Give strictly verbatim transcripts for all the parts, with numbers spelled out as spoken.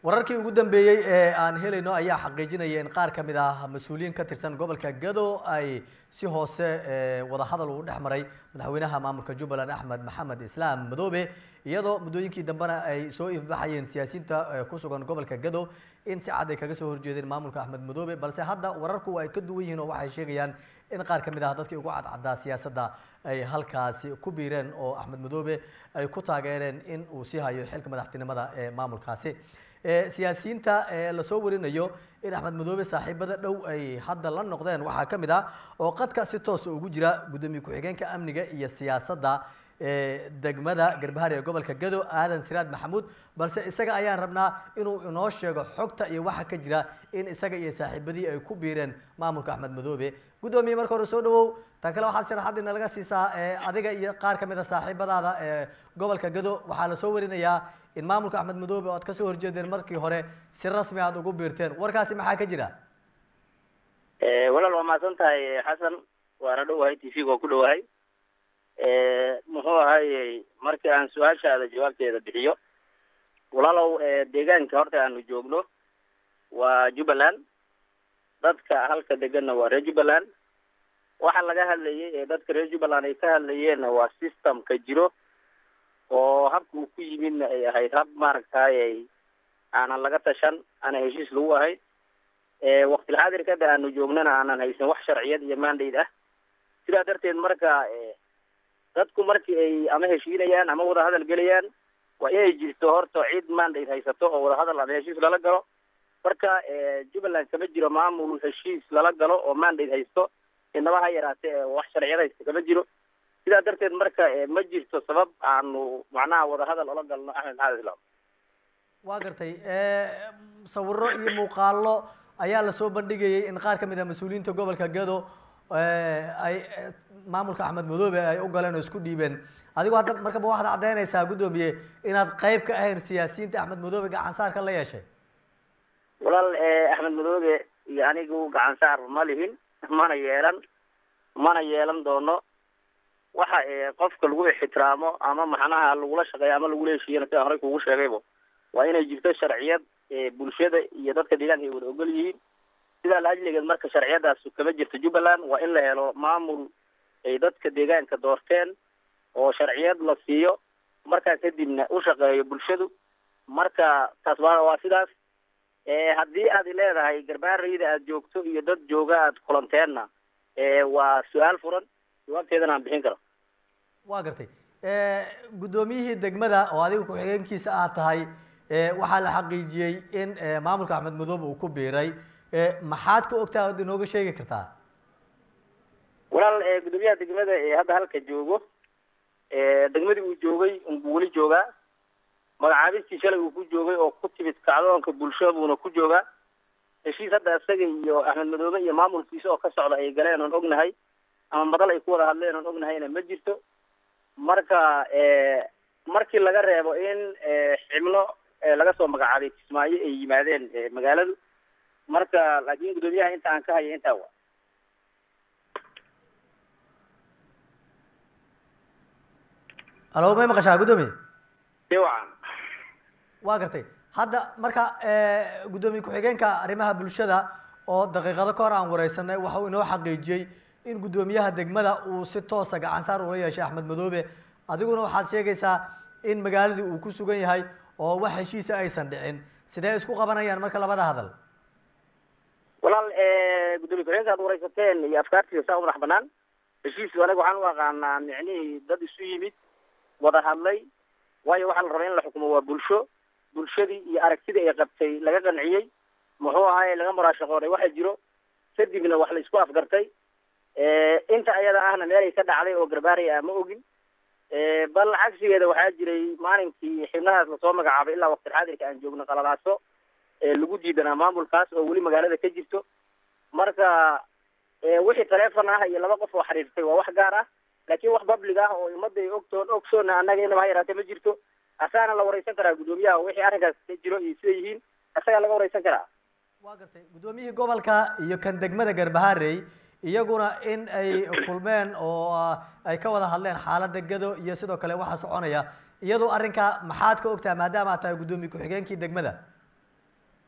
wararkii ugu dambeeyay ee aan helayno ayaa xaqiijinaya in qaar ka mid ah mas'uuliyiin ka tirsan gobolka Gado ay si hoose wada hadal u dhexmaray madaxweynaha maamulka Jubbaland Axmed Maxamed Islaam Madoobe iyadoo muddooyinkii dambena ay soo ifbaxayeen siyaasiyiinta ku sugan gobolka Gado in si cad ay kaga soo horjeedeen maamulka Axmed Madoobe balse hadda wararku ay ka duwan yihiin oo waxay sheegayaan in qaar ka mid ah dadkii ugu cadcadda siyaasadda ay halkaasi ku biireen oo Axmed Madoobe ay ku taageereen in uu sii hayo xilka madaxtinimada ee maamulkaasi siyaasiyiinta la soo warinayo in Axmed Madoobe saaxiibada dhow ay hadda la noqdeen waxa ka mid ah oo qadka si toos ah ugu jira gudoomiye ku-xigeenka amniga iyo siyaasadda ee degmada Garbahare ee gobolka Gado Aadan Siraad Maxamuud balse isaga ayaan rabnaa inuu inoo sheego xogta iyo waxa ka jira in isaga iyo saaxiibadii ay ku biireen maamulka Axmed Madoobe gudoomiye marka hore soo dhawow tan kale waxaad sharaxaad in laga siisaa adiga iyo qaar ka mid ah saaxiibadaada ee gobolka Gado waxaa la soo warinayaa in maamulka Axmed Madoobe oo ka soo horjeedeen markii hore si rasmi ah ugu biirteen warkaasi maxaa ka jira ee walaal waa maasan tahay Xasan waana dhawahay T V-ga ku dhawahay ee muxuu ahaayay markii aan su'aashaada jawaabteeda bixiyo walaalow deegaanka horta aanu joogno waa Jubbaland dadka halka deganna waa reer Jubbaland waxa laga hadlayay ee dadka reer Jubbaland ay ka hadlayeen waa system ka jiro oo habka uu ku yimid ay ahayd hab maaragtay aanan laga tashan ana heshiis lagu ahay ee waqti xaadirka aanu joognana aanan haysan wax sharciyad iyo mandate ah sida darteed marka ee dadku markii ay ama heshiinayaan ama wada hadal galayaan waa inay jirto horta cid mandate haysato oo wada hadal ama heshiis lala galo marka ee Jubbaland kama jiro maamul heshiis lala galo oo mandate haysto inaba ha yaraatee wax sharciyad kama jiro sida darteed marka ma jirto sabab aanu macnaha wada hadal ola galno Axmed Maxamed Islaam waa gartay ee sawirro iyo muuqaallo ayaa la soo bandhigayay in qaar ka mid ah mas'uuliyiinta gobolka Gado ay maamulka Axmed Madoobe ay u galeen oo isku dhiibeen adigu hadda marka waxaad cadeynaysaa gudoomiye inaad qayb ka ahayn siyaasiyiinta Axmed Madoobe gacan saarka la yeeshay walaal Axmed Madoobe iyo anigu gacan saar ma lihin mana yeelan mana yeelan doono waxa ee qofka lagu ixtiraamo ama maxanaha lagu la shaqeeyo ama lagu leeshiyo inta hore kugu sheegaybo waa inay jirto sharciyad ee bulshada iyo dadka deegaanka ay wada ogol yihiin sida la ajligeed marka sharciyadaas kama jirto Jubbaland waa in la helo maamul ay dadka deegaanka doorteen oo sharciyad la siiyo marka kadibna u shaqeeyo bulshadu marka taas waa sidaas ee hadii aad leedahay Garbaarayda aad joogto iyo dad jooga aad kulanteena ee waa su'aal furan jawaabteedana aan bixin karo waa gartay ee gudoomiyihii degmada oo adiga ku xigeenkiisa ah tahay ee waxa la xaqiijiyay in maamulka Axmed Madoobe uu ku biiray ee maxaad ka ogtaa oo inooga sheegi kartaa walaal ee gudoomiyaha degmada ee hadda halka joogo ee degmadii uu joogay uu wali joogaa magacaabistii shalay uu ku joogay oo ku timid kacdoonka bulshaduna ku joogaa heshiis hadda isaga iyo Axmed Madoobe iyo maamulkiisa oo ka socda ay galeen oo ognahay ama madal ay ku wada hadleen oo ognahayna ma jirto marka ee markii laga reebo in xibno laga soo magacaabay Kismaayo ay yimaadeen magaaladu marka laakiin gudoomiyaha inta aan ka hayo inta waa alo ma maqashaa gudoomiye fiican waa gartay hadda marka ee gudoomiye ku-xigeenka arrimaha bulshada oo daqiiqado ka hor aan wareysanay waxa uu inoo xaqiijiyay in gudoomiyaha degmada uu si toos ah gacan saar u yeeshay Axmed Madoobe adiguna waxaad sheegaysaa in magaaladii uu ku sugan yahay oo wax heshiis aysan dhicin sidee isku qabanayaan marka labada hadal walaal ee gudoomiye ku-xigeenka aad wareysateen iyo afkaartiisa saa u madax banaan heshiis anaga waxaan u aqaanaa micnihii dad isu yimid wada hadlay waayo waxaa la rabaa in la xukumo waa bulsho bulshadii iyo aragtidii ay qabtay laga qanciyey muxuu ahaay laga muraashaqooday waxa jiro kadibna wax la isku afgartay ee inta ayada ahna meel ay ka dhacday oo Garbaare ah ma ogin ee bal cagsigeeda waxa jiray maalinkii xibnahaas la soo magacaabay ilaa waqti xaadirka aan joogno qaladaaso ee lagu diidanaa maamulkaas oo wali magaalada ka jirto marka ee wixii telefoon ah iyo laba qof oo xiriirtay waa wax gaar ah laakiin wax public ah oo ummadda ay ogtoon ogsoona annaga inaba yaraatay ma jirto asaana la wareysan karaa gudoomiyaha wixii arrinkaas ka jiro iyo sida yihiin asaga laga wareysan karaa waa gartay gudoomiyihii gobolka iyo kan degmada Garbaharey iyaguna in ay kulmeen oo ay ka wada hadleen xaaladda Gado iyo sidoo kale waxa soconaya iyadoo arrinka maxaad ka ogtaa maadaama aad tahay gudoomiye ku-xigeenkii degmada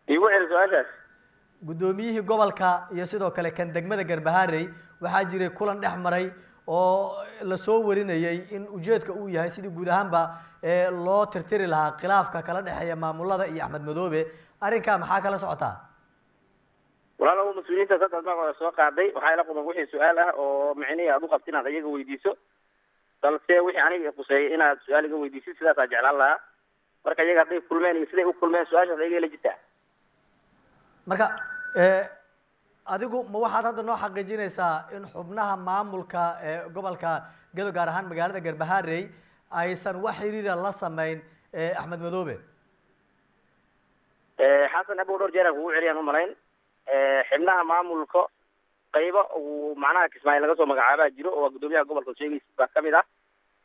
igu cel su'aashaas. guddoomiyihii gobolka iyo sidoo kale kan degmada Garbaharey waxaa jiray kulan dhex maray oo la soo warinayay in ujeedka uu yahay sidii guud ahaanba ee loo tirtiri lahaa khilaafka kala dhexeeya maamulada iyo Axmed Madoobe arrinka maxaa kala socotaa walaalow mas'uuliyiinta saddex magac soo qaaday waxay la qodon wixii su'aal ah oo micnihi aad u qabtin aad iyaga weydiiso balse wixii aniga quseeyay inaad su'aal iga weydiisid sidaas aad jeclaan lahaa marka iyaga hadday kulmeen iyo siday u kulmeen su'aashaas iyaga la jirtaa marka ee adigu ma waxaad hadda noo xaqiijinaysaa in xubnaha maamulka ee gobolka Gedo gaar ahaan magaalada Garbaharey aysan wax xiriir la sameyn ee Axmed Madoobe ee xasan abu dhor jeer uu ciriyaan u malayn ee xubnaha maamulka qaybo uu macnaha Kismaaciil laga soo magacaabaa jiro oo gudoomiyaha gobolka sheegaysa baa kamid ah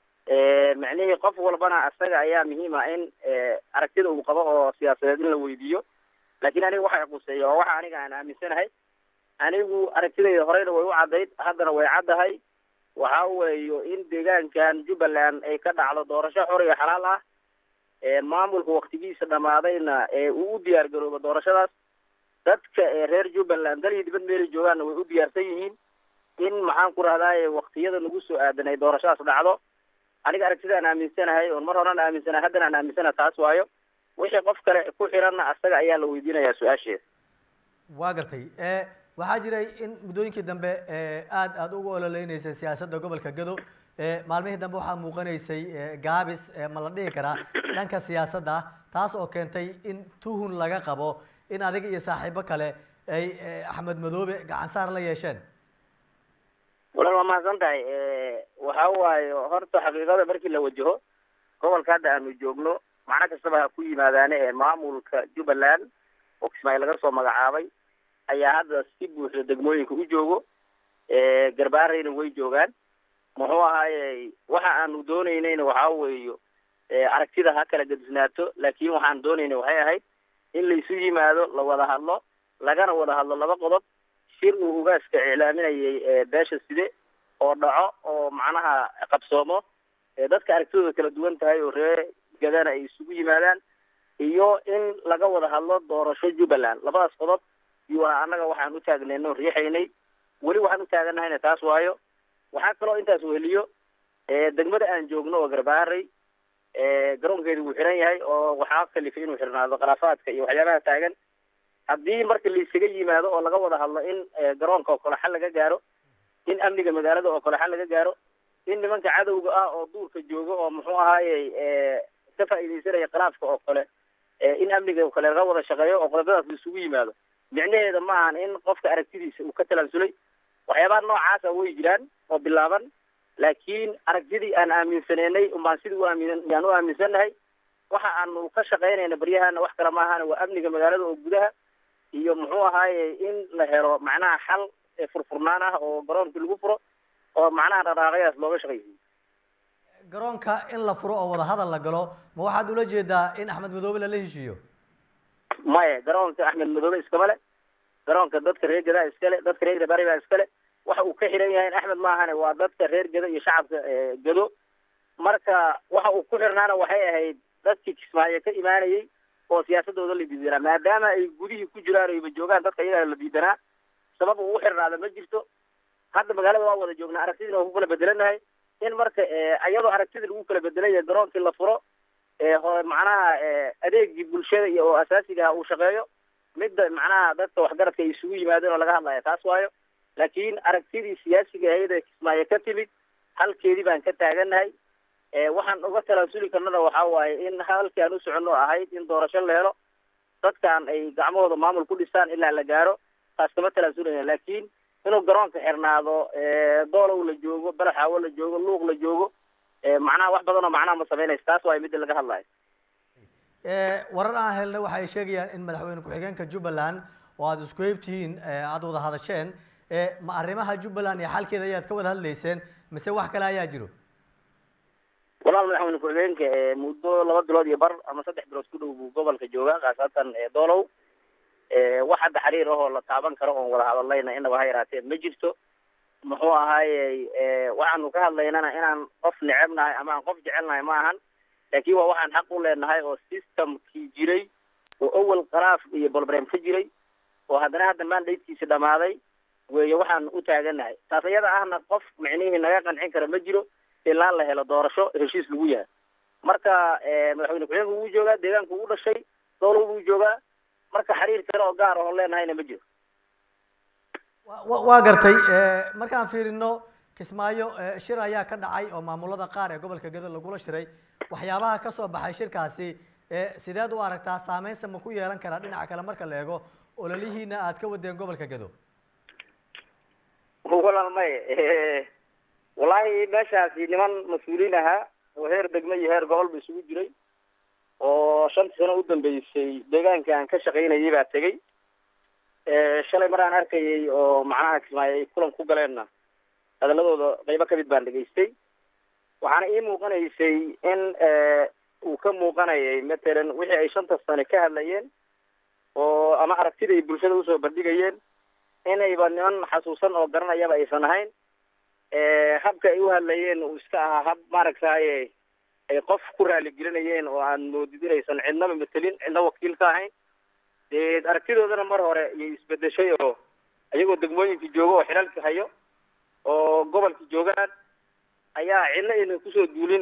ee macnaheedu qof walbana asaga ayaa muhiim ah in aragtida uu qabo oo siyaasadeed in la weydiiyo laakiin aniga waxa quseeyo waxa aniga aan aaminsanahay anigu aragtidayda horeyna way u cadayd haddana way cadahay waxa weeyo in deegaankan Jubbaland ay ka dhacdo doorasho xor iyo xalaal ah ee maamulka waqtigiisa dhamaadayna ee uu u diyaar garoobo doorashadaas dadka ee reer Jubbaland dalii dibad meel joogaan way u diyaarsan yihiin in maxaan ku raadaaye waqtiyada lagu soo aadanay doorashadaas dhacdo aniga aragtida aan aaminsanahay oo mar horena aaminsanahay haddana aan aaminsanahay taas waayo wixii qof kale ku xiranna asaga ayaa la weydiinayaa su'aasheeda waa gartay ee waxaa jiray in muddooyinkii dambe ee aad aad ugu ololeynaysa siyaasadda gobolka Gedo ee maalmihii dambe waxaa muuqanaysay gaabis ma la dhihi karaa dhanka siyaasadda taas oo keentay in tuhun laga qabo in adiga iyo saaxiibo kale ay Axmed Madoobe gacan saar la yeesheen walaal waa mahadsantahay ee waxa waaye horta xaqiiqada markii la wajaho gobolka hadda aanu joogno macna kastaba ha ku yimaadaan ee maamulka Jubbaland oo Kismaaciil laga soo magacaabay ayaa hadda si buuxda degmooyinka u joogo ee Garbahareyna way joogaan muxuu ahaayay waxa aanu doonaynayna waxa weeyo ee aragtida ha kala gadisnaato laakiin waxaan doonaynay waxay ahayd in la isu yimaado la wada hadlo lagana wada hadlo laba qodob shir uu ugaaska iclaaminayay ee beesha side oo dhaco oo macnaha qabsoomo ee dadka aragtidooda kala duwan tahay oo reer gadana ay isugu yimaadaan iyo in laga wada hadlo doorasho Jubbaland labadaas qodob iyo anaga waxaan u taagnayno riixaynay wali waxaan u taaganahay taas waayo waxa kale oo intaas weheliyo ee degmada aan joogno oo Garbaharey ee garoonkeedu uu xiran yahay oo waxa kalifay inuu xirnaado qalaafaadka iyo waxyaabaha taagan haddii marka la isaga yimaado oo laga wada hadlo in garoonka oo kale xal laga gaaro in amniga magaalada oo kale xal laga gaaro in nimanka cadowga ah oo duurka jooga oo muxuu ahaayay ee ka faa'iideysanaya khilaafka oo kale ee in amniga oo kale laga wada shaqeeyo oo qodobadaas la isugu yimaado micnaheedu ma ahan in qofka aragtidiisa uu ka talansulay waxyaabaha noocaas ah way jiraan oo bilaaban laakiin aragtidii aan aaminsanaynay umaan sidii u aamin yaan u aaminsanahay waxa aanu ka shaqeynayna baryahana wax kale ma ahan waa amniga magaalada oo gudaha iyo muxuu ahaayay in la helo macnaha xal furfurnaan ah oo garoonka lagu furo oo macnaha dhaqaaqayaas looga shaqeeyo garoonka in la furo oo wada hadal la galo ma waxaad ula jeedaa in Axmed Madoobe la heshiiyo maya garoonka Axmed Madoobe iskama leh garoonka dadka reer Gada iska leh dadka reer Bari baa iska leh waxa uu ka xiran yahay Axmed ma ahane waa dadka reer Gada iyo shacabka Gado marka waxa uu ku xirnaana waxay ahayd dadkii Kismaaciil ka imaanayay oo siyaasadooda la diidanaa maadaama ay gudihii ku jiraan ay joogaan dadka iyaga la diidanaa sabab uu xirnaada ma jirto hadda magaalada waa wada joognaa aragtidina oo kala bedelanahay in marka ayadoo aragtida lagu kala bedelayo garoonkii la furo ee macnaha adeegii bulshada iyo asaasiga uu shaqeeyo midda macnaha dadka waxgaradka ay isugu yimaadeen oo laga hadlayo taas waayo laakiin aragtidii siyaasiga ahayd ee Kismaaciil ka timid halkeedii baan ka taaganahay ee waxaan uga talaasuli karnaa waxa waaye in halkii aan u socono ahayd in doorasho la helo dadkan ay gacmahooda maamul ku dhisaan ilaa la gaaro taas kama talaasulaya laakiin inuu garoonka xirnaado ee doolow la joogo balaxaawo la joogo luuq la joogo ee macnaha wax badan oo macnaha ma sameynaysa taas waa mid laga hadlayo ee warar aan helnay waxa ay sheegayaan in madaxweyne ku-xigeenka Jubbaland oo aad isku heebtihiin aad wada hadasheen ee ma arrimaha Jubbaland iyo xalkeeda ayaad ka wada hadlayseen mise wax kale ayaa jiro walaal madaxweyne ku-xigeenka ee muddo laba bilood iyo bar ama saddex bilood ku dhow buu gobolka joogaa qaasatan ee doolow ee wax hadda xiriir ah oo la taaban karo oo wada hadlayna inaba ha yaraatee ma jirto muxuu ahaayay ee waxaanu ka hadlaynana inaan qof necebnahay ama aan qof jecelnahay ma ahan laakiin waa waxaan xaq u leenahay oo systemkii jiray وأول قراف يبولبرين تجري وهذا هذا ما نديت كيس دماغي ويوحنا أتاجنا تصيد أهنا قف معنيه نجاقن حكر مجرو إلا الله إلى دارشة هشيس لويها مركا مدحوينه كلنا هو جوجا ديجان كودا شيء دولة هو جوجا مركا حرير كرا وقار والله نهاينا مجرو وقرتي مركا في إنه كسمايو شراء يا كذا عاي أو معمولة قارة قبل كجذا اللي قوله شراء وحيابها كسب بحشر كاسي سيداد واركتا سامين سمكوا يلان كرادين عكلا مركا ليجو ولا ليه هنا أتكود دين قبل كجذا والله ما والله ماشى في نمان مسؤولينها وهير دقمي هير قول بيسوي جري وشنت سنة قدام بيسي دقان كان كشقينا يبع تجي شلي مرة أنا أركي ومعاها كسماي كلهم كوجلنا هذا لو غيبة كبير بان دقيستي وعنا إيه موقنا يسي إن وكم موقنا مثلا وحي أي شنت السنة كهلين وأنا أركتي دي برشة وسو بديجين إن يبان نمان حسوسا أو قرنا يبا أي سنهين habka ay u hadlayeen oo iska ah hab maaragtay ay qof ku raali gelinayeen oo aan moodidinaysan cidnaba metelin cidna wakiil ka ahayn ee aragtidoodana mar hore ay isbedeshay oo ayagoo degmooyinka jooga oo xilalka hayo oo gobolka joogaan ayaa cidna inay ku soo duulin